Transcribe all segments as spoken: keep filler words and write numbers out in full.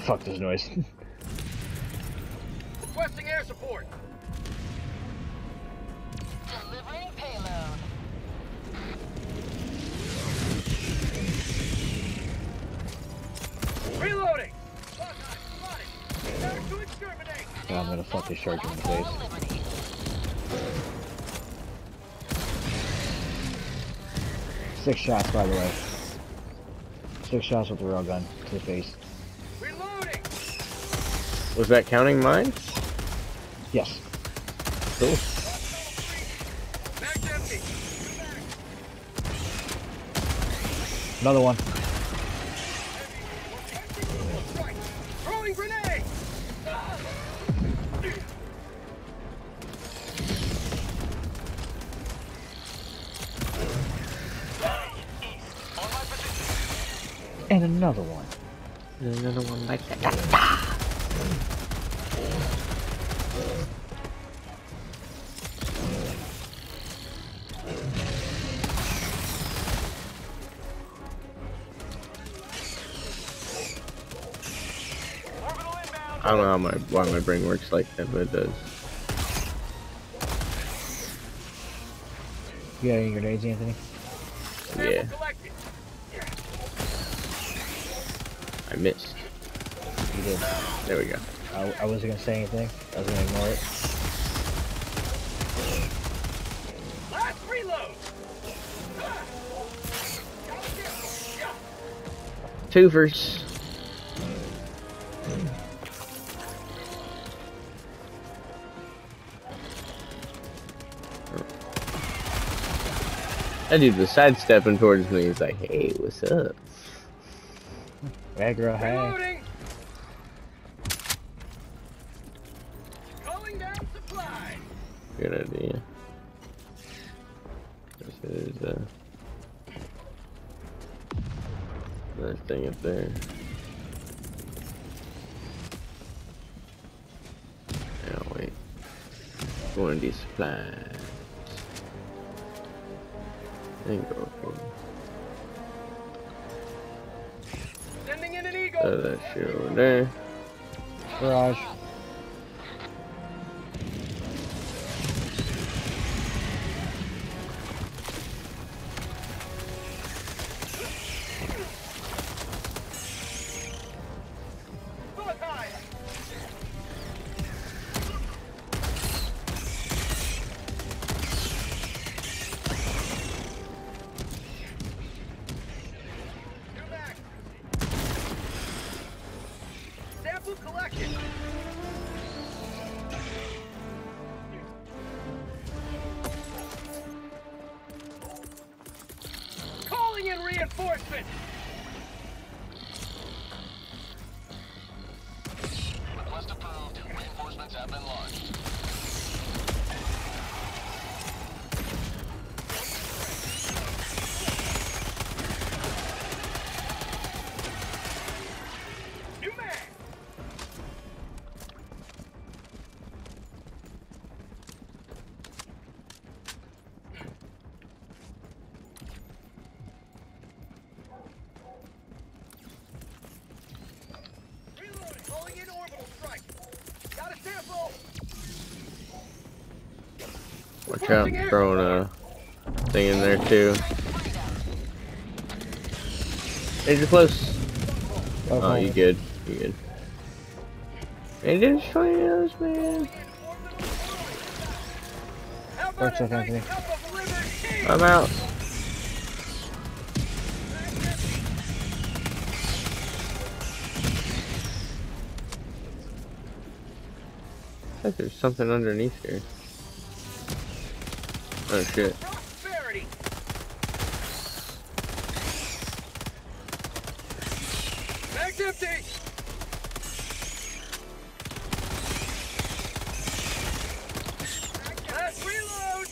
fuck this noise? Requesting air support. Delivering payload. Reloading. Prepare to exterminate. Yeah, I'm gonna fuck this charger in the face. Six shots, by the way. Six shots with the railgun to the face. Reloading. Was that counting mine? Yes. Cool. Mag's empty. Another one. Throwing grenade. And another one. There's another one like that. I don't know how my why my brain works like that, but it does. You got any grenades, Anthony? Yeah, I missed. You did. There we go. I, I wasn't gonna say anything. I was gonna ignore it. Last reload. Twofers. That dude was sidestepping towards me. He's like, "Hey, what's up?" Aggro, hey. Reloading. Calling down supplies. Good idea. There's uh, another thing up there. Oh wait, going to these supplies. Then go for it. Sending in an eagle. Throw that shit over there. Garage. Bullseye. Two back. Sample collected. Calling in reinforcement. Request approved. Reinforcements have been launched. New mag. Reloading. Calling in orbital strike. Got a sample. Watch out, throwing a thing in there too. Hey, you're close. Oh, Oh, you good? You good? They didn't destroy any of those, man. How about What's a up, nice Anthony? cup of liberty? I'm out. I think there's something underneath here. Oh shit. Prosperity. Mag's empty. Last reload.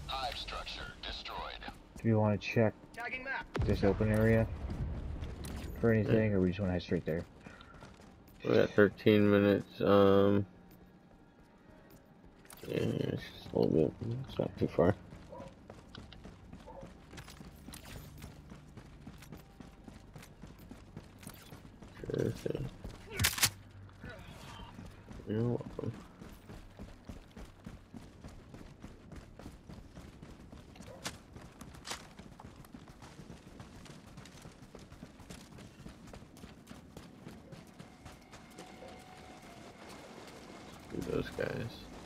If you want to check Tagging map. this open area, for anything, or we just want to head straight there? We got thirteen minutes. Um, yeah, it's just a little bit. It's not too far. Sure thing. You're welcome. Those guys.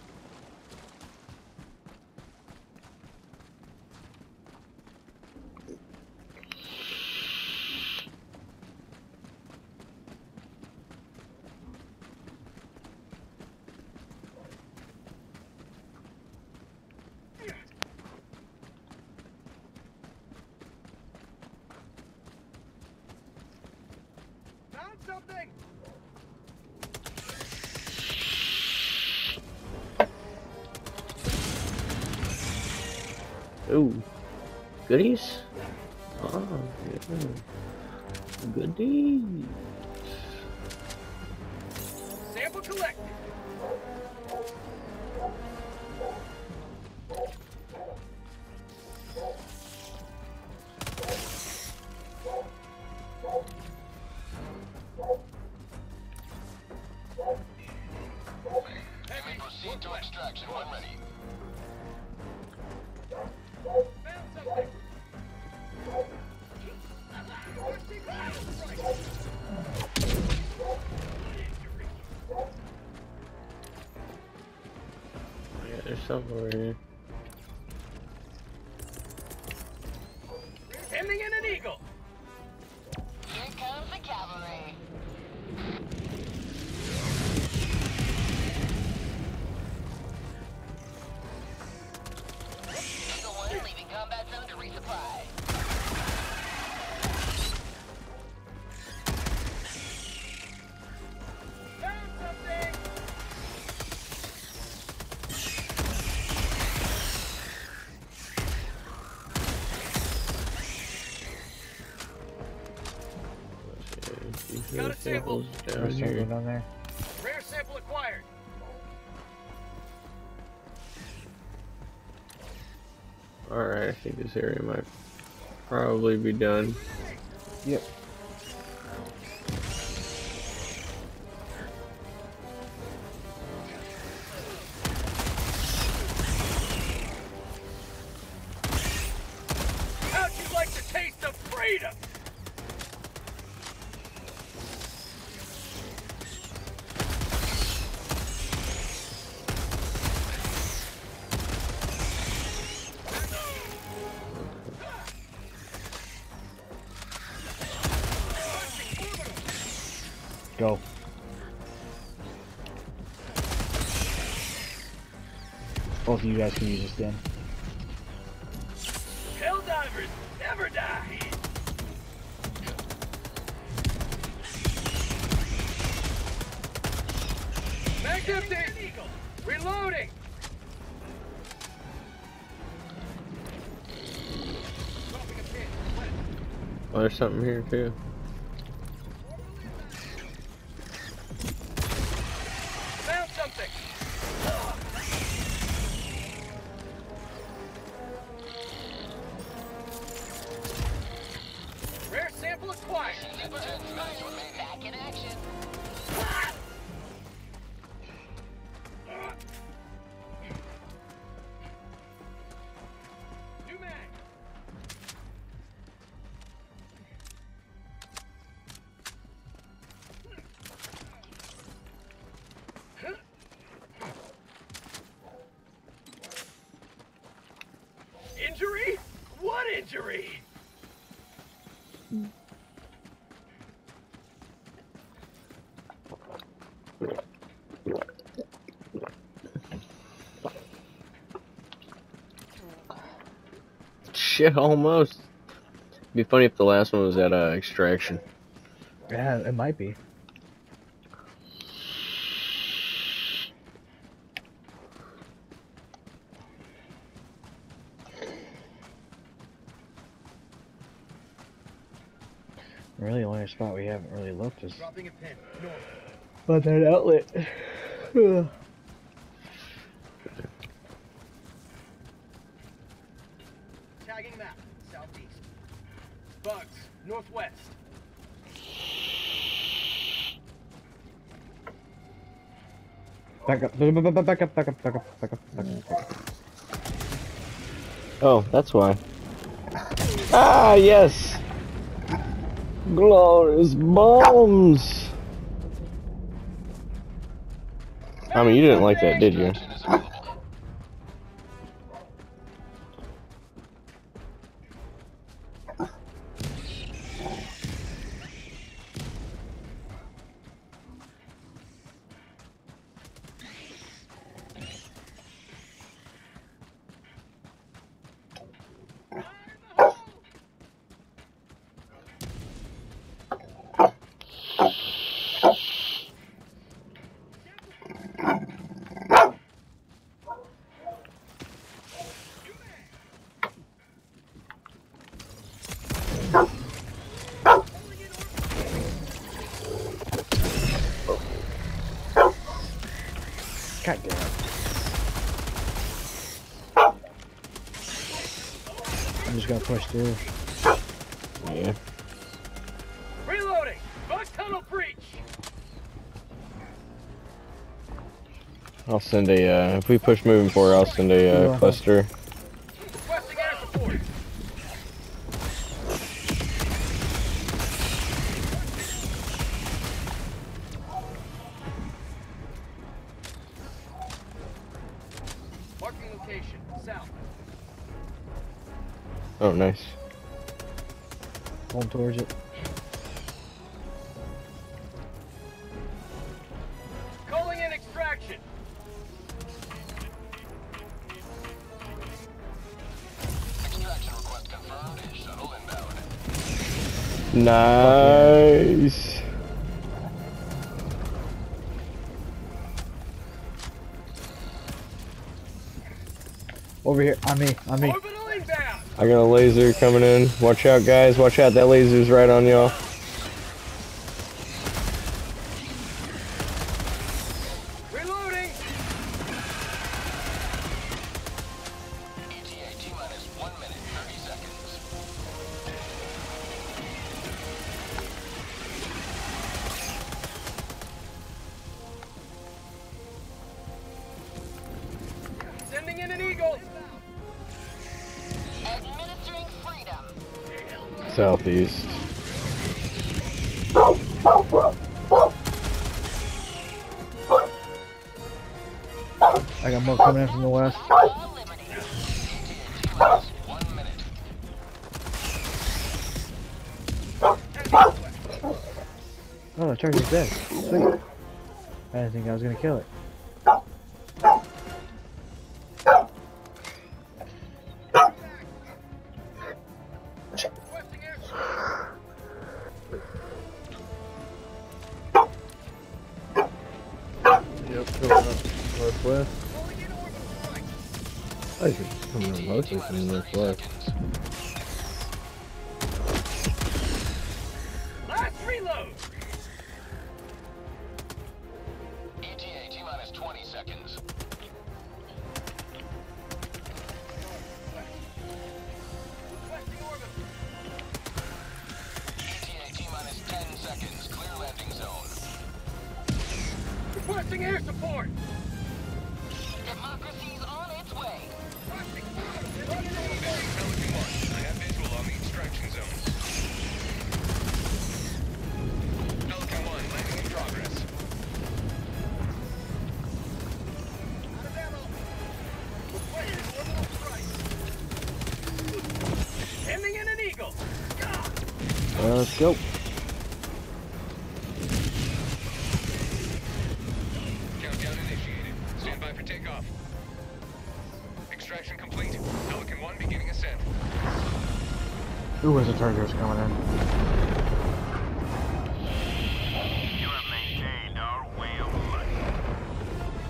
Found something! Ooh, goodies. Oh, yeah. Goodies. Sample collected. You may proceed to extraction when ready. Found something. Yeah, there's something over here. Sending in an eagle. Here comes the cavalry. Eagle one leaving combat zone to resupply. Found something. These Got are a sample. samples down There's something here. down there. Rare sample acquired. Alright, I think this area might probably be done. Yep. How'd you like the taste of freedom? Go. Both of you guys can use this then. Hell divers never die. Back empty. Reloading. Dropping a pin. Oh, there's something here too. Found something. Rare sample acquired. Back in action. New mag. Injury? What injury? Shit, almost. It'd be funny if the last one was at uh, extraction. Yeah, it might be. Really, the only spot we haven't really looked is Dropping a pin. North. on that outlet. Ugh. Tagging map. Southeast. Bugs. Northwest. Back up, back up, back up, back up, back up, back up, back up, back up. Oh, that's why. Ah, yes! Glorious bombs! I mean, you didn't like that, did you? Extraction is available. God damn it. I'm just gonna push through. Yeah. Reloading. Bug tunnel breach. I'll send a, uh, if we push moving forward, I'll send a uh, cluster. Requesting air support. Marking location. South. Oh, nice. Pulling towards it. Calling in extraction. Extraction request confirmed. Shuttle inbound. Nice. Over here, on me, on me. Orbital inbound. I got a laser coming in. Watch out, guys. Watch out. That laser's right on y'all. Reloading. E T A T minus one minute, thirty seconds. Sending in an eagle. Administering freedom. Southeast. I got more coming in from the west. Law of liberty. E T A T minus one minute. Oh, the charger's dead. Sweet. I didn't think I was gonna kill it. Requesting air support. Yep, going up northwest. Calling in orbital strike. I think it's coming in mostly from the northwest. Last reload. E T A T minus twenty seconds. Requesting orbital. E T A T minus ten seconds. Clear landing zone. Requesting air support. Democracy's on its way. Pelican one. I have visual on the extraction zone. Pelican one, landing in progress. Out of ammo. Requesting orbital strike. Sending in an eagle. Ah! Uh, let's go. Countdown initiated. Stand by for takeoff. Extraction complete. Pelican one beginning ascent. Ooh, there's a charger's coming in. You have maintained our way of life.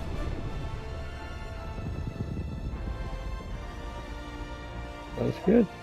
That's good.